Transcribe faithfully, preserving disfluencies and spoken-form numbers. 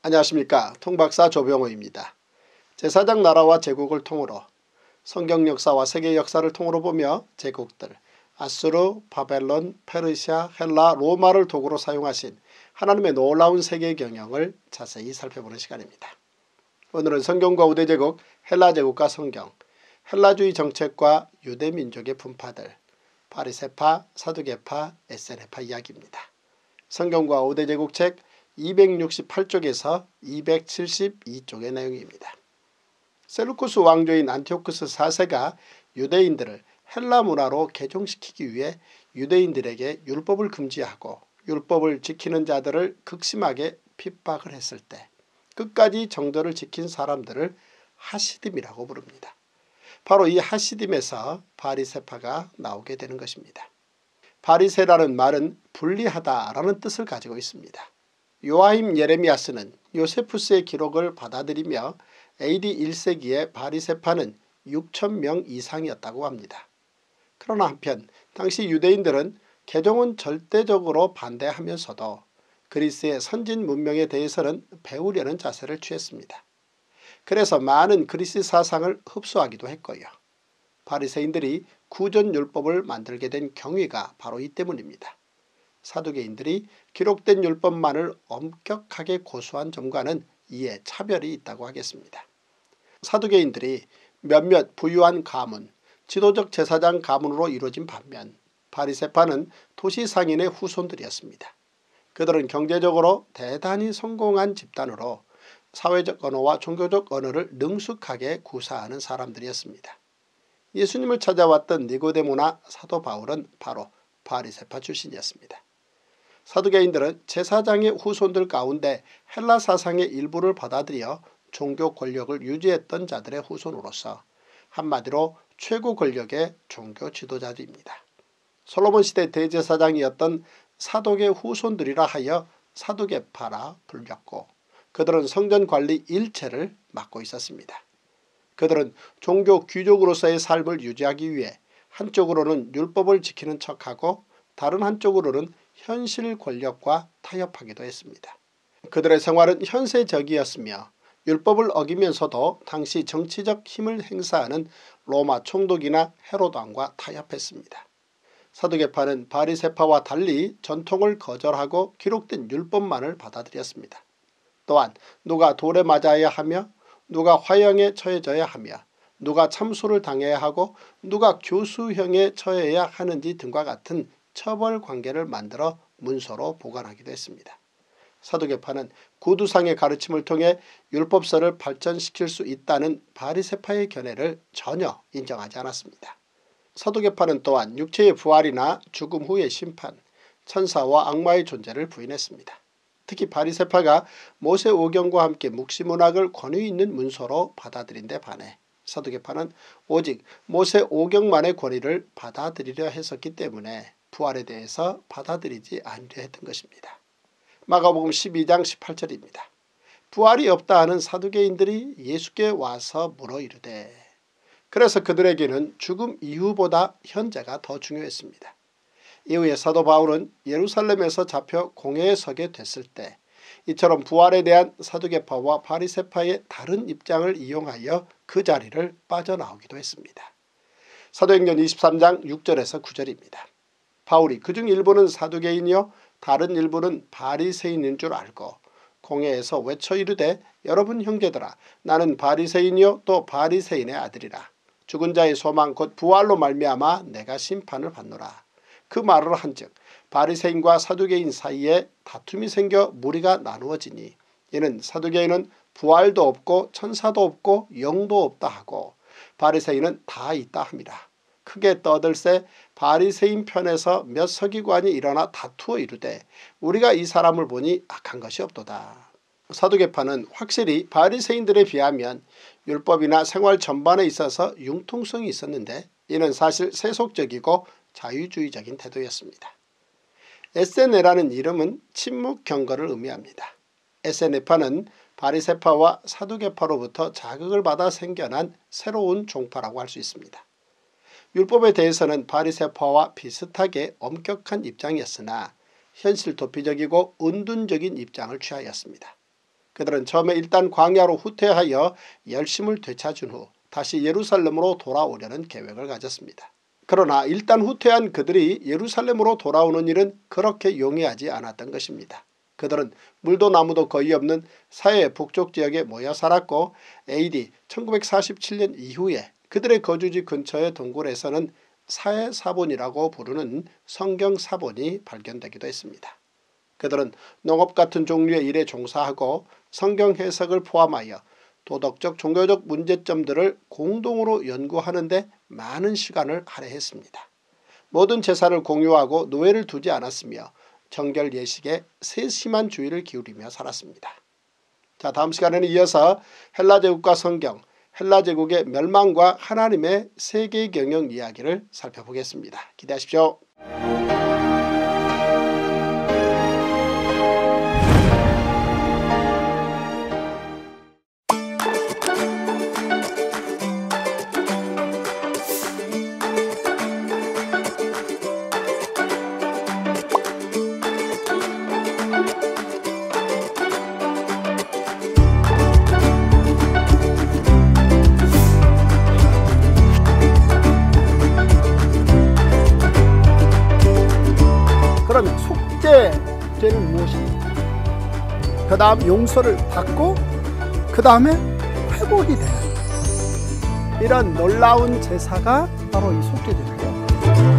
안녕하십니까. 통박사 조병호입니다. 제사장 나라와 제국을 통으로 성경 역사와 세계 역사를 통으로 보며 제국들 아수르, 바벨론, 페르시아, 헬라, 로마를 도구로 사용하신 하나님의 놀라운 세계 경영을 자세히 살펴보는 시간입니다. 오늘은 성경과 우대제국, 헬라제국과 성경, 헬라주의 정책과 유대민족의 분파들, 바리새파, 사두개파, 에세네파 이야기입니다. 성경과 우대제국책 이백육십팔 쪽에서 이백칠십이 쪽의 내용입니다. 셀루쿠스 왕조인 안티오쿠스 사 세가 유대인들을 헬라 문화로 개종시키기 위해 유대인들에게 율법을 금지하고 율법을 지키는 자들을 극심하게 핍박을 했을 때 끝까지 정도를 지킨 사람들을 하시딤이라고 부릅니다. 바로 이 하시딤에서 바리새파가 나오게 되는 것입니다. 바리새라는 말은 분리하다라는 뜻을 가지고 있습니다. 요아임 예레미야스는 요세푸스의 기록을 받아들이며 에이디 일 세기에 바리새파는 육천 명 이상이었다고 합니다. 그러나 한편 당시 유대인들은 개종은 절대적으로 반대하면서도 그리스의 선진 문명에 대해서는 배우려는 자세를 취했습니다. 그래서 많은 그리스 사상을 흡수하기도 했고요. 바리새인들이 구전율법을 만들게 된 경위가 바로 이 때문입니다. 사두개인들이 기록된 율법만을 엄격하게 고수한 점과는 이에 차별이 있다고 하겠습니다. 사두개인들이 몇몇 부유한 가문, 지도적 제사장 가문으로 이루어진 반면 바리새파는 도시상인의 후손들이었습니다. 그들은 경제적으로 대단히 성공한 집단으로 사회적 언어와 종교적 언어를 능숙하게 구사하는 사람들이었습니다. 예수님을 찾아왔던 니고데모나 사도 바울은 바로 바리새파 출신이었습니다. 사두개인들은 제사장의 후손들 가운데 헬라 사상의 일부를 받아들여 종교 권력을 유지했던 자들의 후손으로서 한마디로 최고 권력의 종교 지도자들입니다. 솔로몬 시대 대제사장이었던 사독의 후손들이라 하여 사두개파라 불렸고 그들은 성전관리 일체를 맡고 있었습니다. 그들은 종교 귀족으로서의 삶을 유지하기 위해 한쪽으로는 율법을 지키는 척하고 다른 한쪽으로는 현실 권력과 타협하기도 했습니다. 그들의 생활은 현세적이었으며 율법을 어기면서도 당시 정치적 힘을 행사하는 로마 총독이나 헤롯 왕과 타협했습니다. 사두개파는 바리새파와 달리 전통을 거절하고 기록된 율법만을 받아들였습니다. 또한 누가 돌에 맞아야 하며 누가 화형에 처해져야 하며 누가 참수를 당해야 하고 누가 교수형에 처해야 하는지 등과 같은 처벌 관계를 만들어 문서로 보관하기도 했습니다. 사두개파는 구두상의 가르침을 통해 율법서를 발전시킬 수 있다는 바리새파의 견해를 전혀 인정하지 않았습니다. 사두개파는 또한 육체의 부활이나 죽음 후의 심판, 천사와 악마의 존재를 부인했습니다. 특히 바리새파가 모세오경과 함께 묵시문학을 권위 있는 문서로 받아들인 데 반해 사두개파는 오직 모세오경만의 권위를 받아들이려 했었기 때문에 부활에 대해서 받아들이지 않으려 했던 것입니다. 마가복음 십이 장 십팔 절입니다. 부활이 없다 하는 사두개인들이 예수께 와서 물어 이르되 그래서 그들에게는 죽음 이후보다 현재가 더 중요했습니다. 이후에 사도 바울은 예루살렘에서 잡혀 공회에 서게 됐을 때 이처럼 부활에 대한 사두개파와 바리새파의 다른 입장을 이용하여 그 자리를 빠져나오기도 했습니다. 사도행전 이십삼 장 육 절에서 구 절입니다. 바울이 그중 일부는 사두개인이요 다른 일부는 바리새인인 줄 알고 공회에서 외쳐 이르되 여러분 형제들아 나는 바리새인이요 또 바리새인의 아들이라 죽은 자의 소망 곧 부활로 말미암아 내가 심판을 받노라. 그 말을 한즉 바리새인과 사두개인 사이에 다툼이 생겨 무리가 나누어지니 이는 사두개인은 부활도 없고 천사도 없고 영도 없다 하고 바리새인은 다 있다 함이라. 크게 떠들새 바리새인 편에서 몇 서기관이 일어나 다투어 이르되 우리가 이 사람을 보니 악한 것이 없도다. 사두개파는 확실히 바리새인들에 비하면 율법이나 생활 전반에 있어서 융통성이 있었는데 이는 사실 세속적이고 자유주의적인 태도였습니다. 에세네라는 이름은 침묵 경거를 의미합니다. 에세네파는 바리새파와 사두개파로부터 자극을 받아 생겨난 새로운 종파라고 할 수 있습니다. 율법에 대해서는 바리새파와 비슷하게 엄격한 입장이었으나 현실 도피적이고 은둔적인 입장을 취하였습니다. 그들은 처음에 일단 광야로 후퇴하여 열심을 되찾은 후 다시 예루살렘으로 돌아오려는 계획을 가졌습니다. 그러나 일단 후퇴한 그들이 예루살렘으로 돌아오는 일은 그렇게 용이하지 않았던 것입니다. 그들은 물도 나무도 거의 없는 사해 북쪽 지역에 모여 살았고 에이디 천구백사십칠 년 이후에 그들의 거주지 근처의 동굴에서는 사해 사본이라고 부르는 성경 사본이 발견되기도 했습니다. 그들은 농업 같은 종류의 일에 종사하고 성경 해석을 포함하여 도덕적 종교적 문제점들을 공동으로 연구하는 데 많은 시간을 할애했습니다. 모든 재산을 공유하고 노예를 두지 않았으며 정결 예식에 세심한 주의를 기울이며 살았습니다. 자, 다음 시간에는 이어서 헬라제국과 성경, 헬라제국의 멸망과 하나님의 세계 경영 이야기를 살펴보겠습니다. 기대하십시오. 그럼 속죄죄는 무엇입니까? 그 다음 용서를 받고 그 다음에 회복이 되는 이런 놀라운 제사가 바로 이 속죄죄예요.